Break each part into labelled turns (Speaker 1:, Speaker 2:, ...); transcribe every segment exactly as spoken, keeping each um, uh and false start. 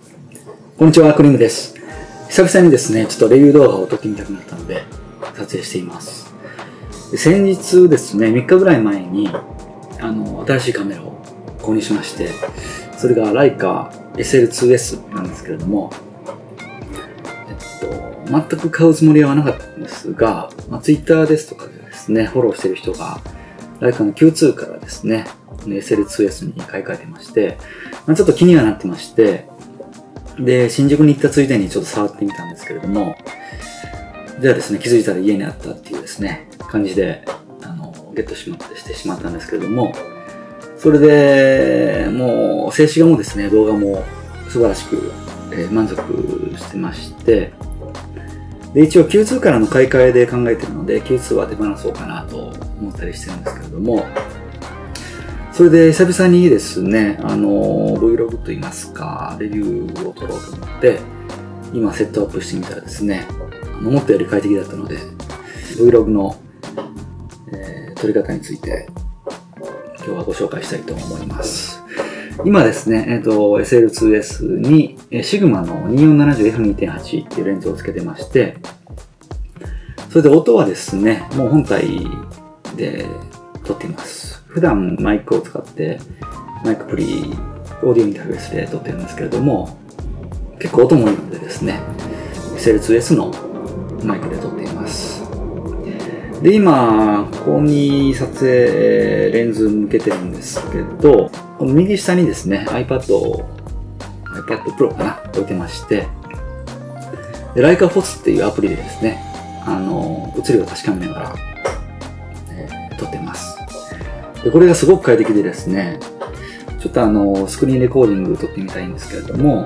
Speaker 1: こんにちは、クリームです。久々にですね、ちょっとレビュー動画を撮ってみたくなったので、撮影しています。先日ですね、みっかぐらい前に、あの、新しいカメラを購入しまして、それがライカ エスエルツーエス なんですけれども、えっと、全く買うつもりはなかったんですが、まあ、Twitter ですとかでですね、フォローしている人が、ライカの キューツー からですね、エスエルツーエス に買い替えてまして、まあ、ちょっと気にはなってまして、で、新宿に行ったついでにちょっと触ってみたんですけれども、ではですね、気づいたら家にあったっていうですね、感じで、あの、ゲットしまってしてしまったんですけれども、それで、もう、静止画もですね、動画も素晴らしく、えー、満足してまして、で、一応 キューツー からの買い替えで考えているので、キューツー は手放そうかなと思ったりしてるんですけれども、それで久々にですね、あの、Vlog といいますか、レビューを撮ろうと思って、今セットアップしてみたらですね、思ったより快適だったので、Vlog の、えー、撮り方について、今日はご紹介したいと思います。今ですね、えっと、エスエルツーエス に、シグマの にーよんななゼロエフにてんはち っていうレンズをつけてまして、それで音はですね、もう本体で撮っています。普段マイクを使ってマイクプリオーディオインターフェースで撮ってるんですけれども、結構音もいいのでですね エスエルツーエス のマイクで撮っています。で、今ここに撮影レンズ向けてるんですけど、この右下にですね iPad iPad Pro かな置いてまして、で Leica フォスっていうアプリでですね、あの写りを確かめながら、えー、撮ってます。でこれがすごく快適でですね、ちょっとあの、スクリーンレコーディング撮ってみたいんですけれども、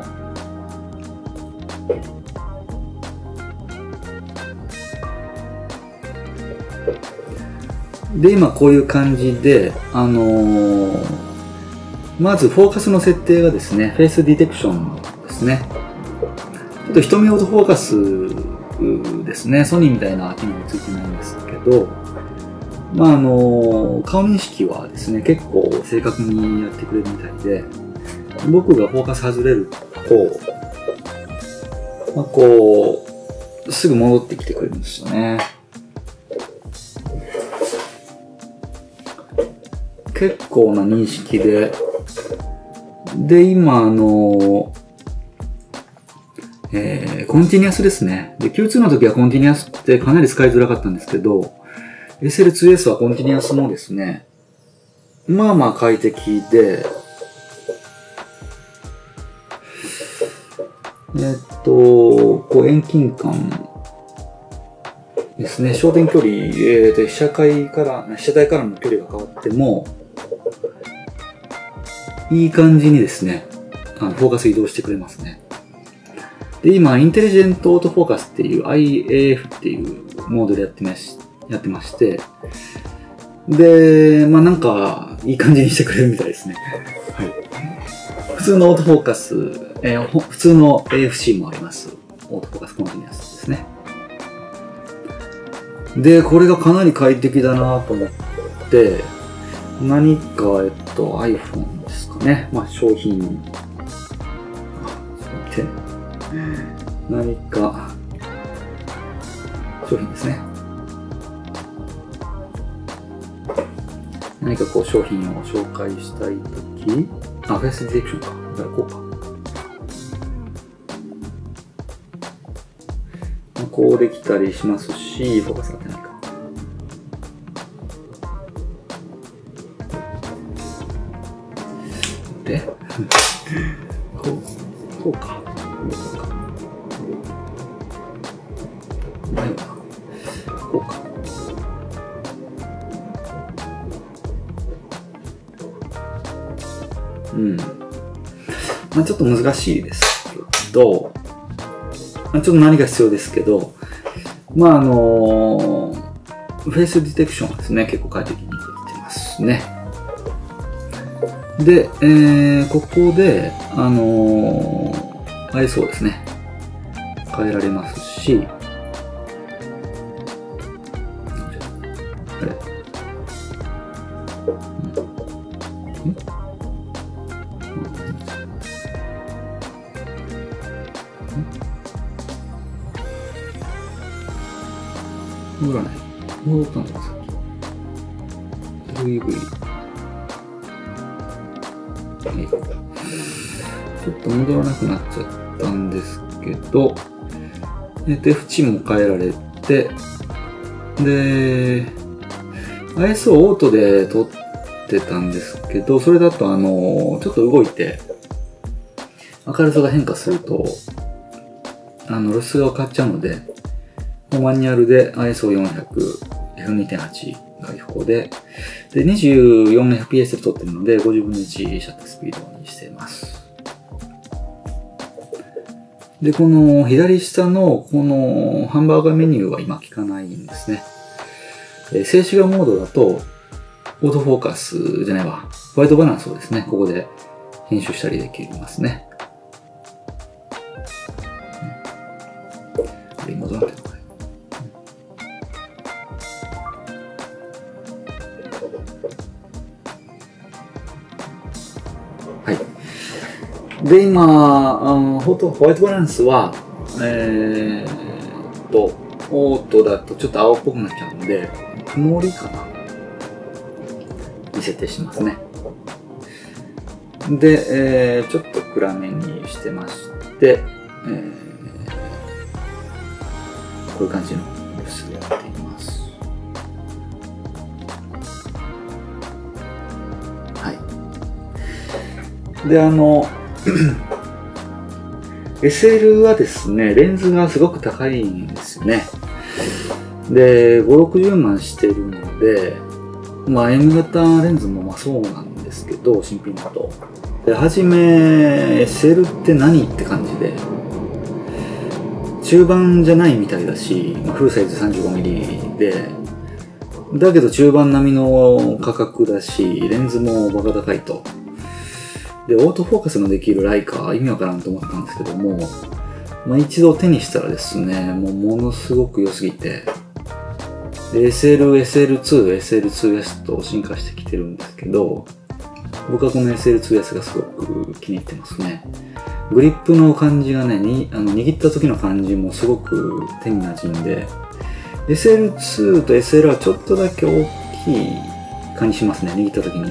Speaker 1: で、今こういう感じで、あのー、まずフォーカスの設定がですね、フェイスディテクションですね。ちょっと瞳オートフォーカスですね、ソニーみたいな機能ついてないんですけど、まああの、顔認識はですね、結構正確にやってくれるみたいで、僕がフォーカス外れると、まあこう、すぐ戻ってきてくれるんですよね。結構な認識で、で、今あの、えー、コンティニュアスですね。で、キューツー の時はコンティニュアスってかなり使いづらかったんですけど、エスエルツーエス はコンティニュアスもですね、まあまあ快適で、えっと、こう遠近感ですね、焦点距離、えー、で被写界から、被写体からの距離が変わっても、いい感じにですね、あのフォーカス移動してくれますね。で、今、インテリジェントオートフォーカスっていう アイエーエフ っていうモードでやってましやってまして、で、まあなんか、いい感じにしてくれるみたいですね。はい。普通のオートフォーカス、えー、普通の エーエフシー もあります。オートフォーカスコンティニュアスですね。で、これがかなり快適だなと思って、何か、えっと、iPhone ですかね。まあ商品、あ、ちょっと待って。何か、商品ですね。何かこう商品を紹介したいとき、あ、フェイスディテクションか。だからこうか。まあ、こうできたりしますし、フォーカス当てないか。で、こう、こうか。こうか。ないな。こうか。うん。まあちょっと難しいですけど、まあ、ちょっと何が必要ですけど、まああのー、フェイスディテクションですね、結構快適にできてますね。で、えー、ここで、あのー、アイエスオー ですね、変えられますし、あれ、うん、 戻らない。戻ったんだ、さっき。ブイブイ。ちょっと戻らなくなっちゃったんですけど、えっと、F 値も変えられて、で、アイエスオー オートで撮ってたんですけど、それだとあの、ちょっと動いて、明るさが変化すると、あの、露出が変わっちゃうので、マニュアルで アイエスオーよんひゃく、エフにてんはち が違法で、で、にじゅうよんエフピーエス で撮ってるので、ごじゅうぶんのいちシャッタースピードにしています。で、この左下のこのハンバーガーメニューは今効かないんですね。えー、静止画モードだと、オートフォーカスじゃないわ、ホワイトバランスをですね、ここで編集したりできますね。これ今どうなってるのかな。はい。で、今、あのホワイトバランスは、えーっと、オートだとちょっと青っぽくなっちゃうんで、曇りかなに設定しますね。で、えー、ちょっと暗めにしてまして、えー、こういう感じの露出でやっています。はい。で、あの、エスエル はですね、レンズがすごく高いんですよね。で、ご、ろくじゅうまんしてるので、まあ M 型レンズもまあそうなんですけど、新品だと。で、はじめ エスエル って何って感じで、中盤じゃないみたいだし、フルサイズ さんじゅうごミリ で、だけど中盤並みの価格だし、レンズもバカ高いと。で、オートフォーカスのできるライカ、意味わからんと思ったんですけども、まあ、一度手にしたらですね、もうものすごく良すぎて、で エスエル、エスエルツー、エスエルツーエス と進化してきてるんですけど、僕はこの エスエルツーエス がすごく気に入ってますね。グリップの感じがね、にあの握った時の感じもすごく手に馴染んで、エスエルツー と エスエル はちょっとだけ大きい感じしますね、握った時に。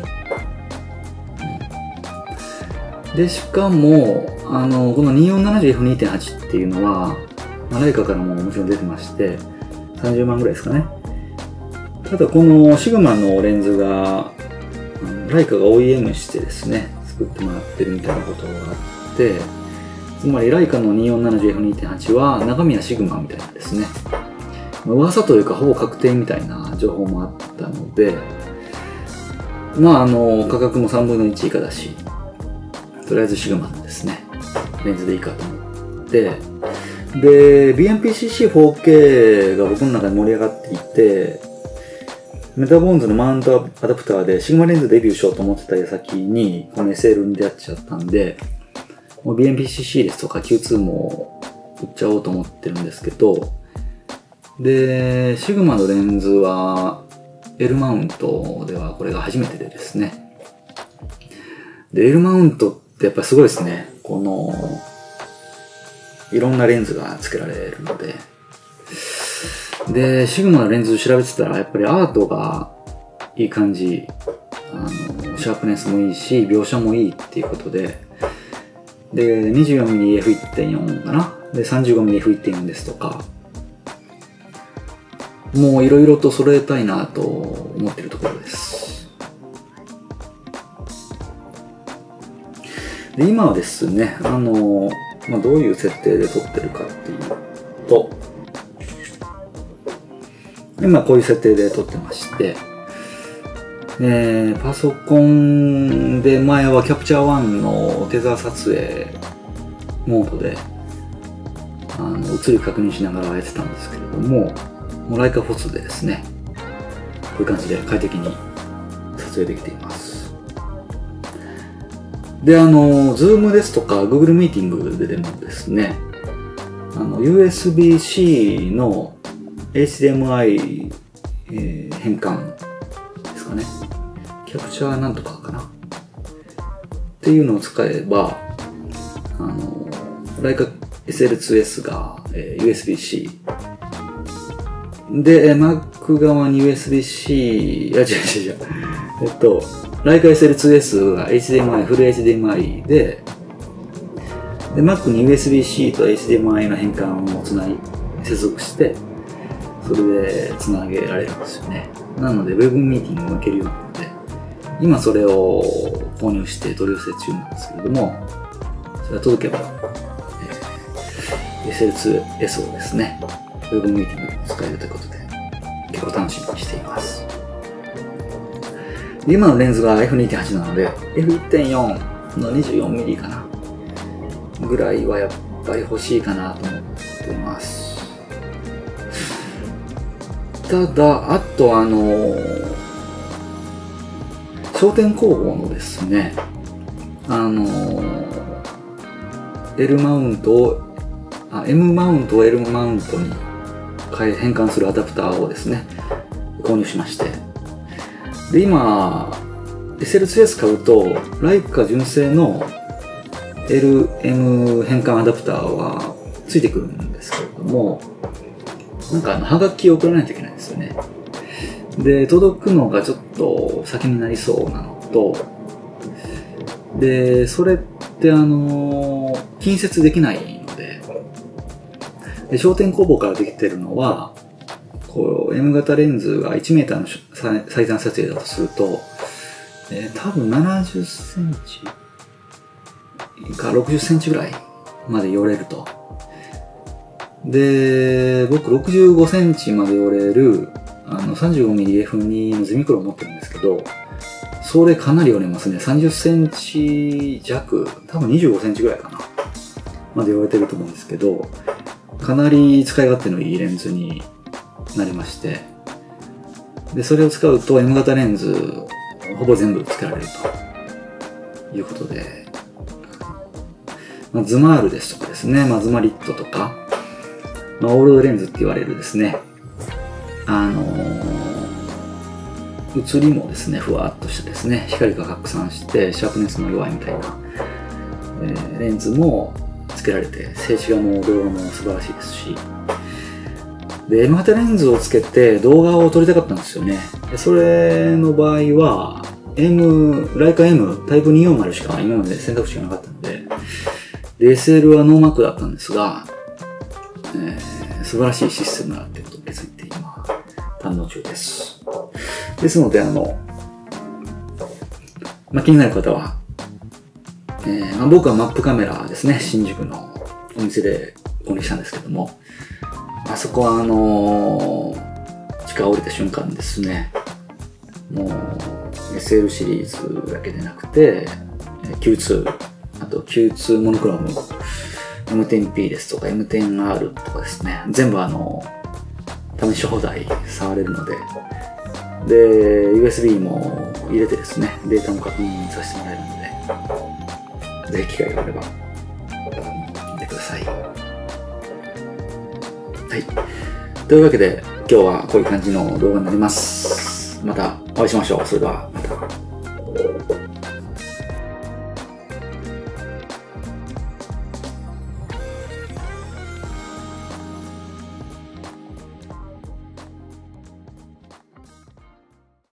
Speaker 1: で、しかも、あの、この にーよんななゼロエフにてんはち っていうのは、まあ、ライカからももちろん出てまして、さんじゅうまんぐらいですかね。ただこのシグマのレンズが、ライカが オーイーエム してですね、作ってもらってるみたいなことがあって、つまりライカの にーよんななゼロエフにてんはち は中身はシグマみたいなですね。噂というかほぼ確定みたいな情報もあったので、まああの、価格もさんぶんのいち以下だし、とりあえずシグマのですね、レンズでいいかと思って、で、ビーエムピーシーシーフォーケー が僕の中で盛り上がっていて、メタボーンズのマウントアダプターでシグマレンズデビューしようと思ってた矢先に、この エスエル に出会っちゃったんで、もう ビーエムピーシーシー ですとか キューツー も売っちゃおうと思ってるんですけど、で、シグマのレンズは L マウントではこれが初めてでですね。で、L マウントってやっぱりすごいですね。この、いろんなレンズが付けられるので。で、シグマのレンズ調べてたら、やっぱりアートがいい感じ、あの、シャープネスもいいし、描写もいいっていうことで、で、にじゅうよんミリエフいってんよん かな。で、さんじゅうごミリエフいってんよん ですとか、もういろいろと揃えたいなと思ってるところです。で、今はですね、あの、まあ、どういう設定で撮ってるかっていうと、今こういう設定で撮ってまして、えー、パソコンで前はキャプチャーワンのテザー撮影モードであの映り確認しながらやってたんですけれども、もうライカフォスでですね、こういう感じで快適に撮影できています。で、あの、Zoom ですとか Google ミーティングででもですね、あの ユーエスビーシー の エイチディーエムアイ、えー、変換ですかね。キャプチャーなんとかかな。っていうのを使えば、あの、ライカエスエルツーエス が、えー、ユーエスビーC。で、Mac 側に ユーエスビーC、いや違う違う違う。えっと、ライカ エスエルツーエス が エイチディーエムアイ、フル エイチディーエムアイ で、で、Mac に ユーエスビーC と エイチディーエムアイ の変換をつない、接続して、それでつなげられるんですよね。なので、ウェブミーティングもいけるようになって、今それを購入して取り寄せ中なんですけれども、それが届けば、えー、エスエルツーエス をですね、ウェブミーティングで使えるということで、結構楽しみにしています。で今のレンズが エフにてんはち なので、エフいってんよん の にじゅうよんミリ かなぐらいはやっぱり欲しいかなと思っています。ただ、あとあのー、焦点工房のですね、あのー、L マウントを、あ、M マウントを L マウントに変え、変換するアダプターをですね、購入しまして。で、今、エスエルツーエス 買うと、ライカ純正の エルエム 変換アダプターはついてくるんですけれども、なんかあの、はがきを送らないといけないんですよね。で、届くのがちょっと先になりそうなのと、で、それってあの、近接できないので、で焦点工房からできてるのは、こう、M 型レンズがいちメーターの最短撮影だとすると、えー、多分ななじゅっセンチかろくじゅっセンチぐらいまで寄れると。で、僕ろくじゅうごセンチまで寄れる、あの さんじゅうごミリエフに のゼミクロを持ってるんですけど、それかなり寄れますね。さんじゅっセンチ弱、多分にじゅうごセンチぐらいかな。まで寄れてると思うんですけど、かなり使い勝手のいいレンズになりまして、で、それを使うと M 型レンズ、ほぼ全部つけられるということで、まあ、ズマールですとかですね、まあ、ズマリットとか、まあ、オールドレンズって言われるですね、あのー、映りもですね、ふわっとしたですね、光が拡散して、シャープネスの弱いみたいな、えー、レンズもつけられて、静止画も動画も素晴らしいですし、で、M 型レンズをつけて動画を撮りたかったんですよね。でそれの場合は、M、ライカ M、タイプにひゃくよんじゅうしか今まで選択肢がなかったので、で エスエル はノーマークだったんですが、えー、素晴らしいシステムだってことに気づいて今、堪能中です。ですので、あの、まあ、気になる方は、えーまあ、僕はマップカメラですね、新宿のお店で購入したんですけども、あそこはあのー、地下降りた瞬間ですね、もう エスエル シリーズだけでなくて キューツー、あと キューツー モノクローム エムテンピー ですとか エムテンアール とかですね、全部あの試し放題触れるので、で ユーエスビー も入れてですね、データも確認させてもらえるので、ぜひ機会があれば見てください。はい。というわけで、今日はこういう感じの動画になります。またお会いしましょう。それでは、また。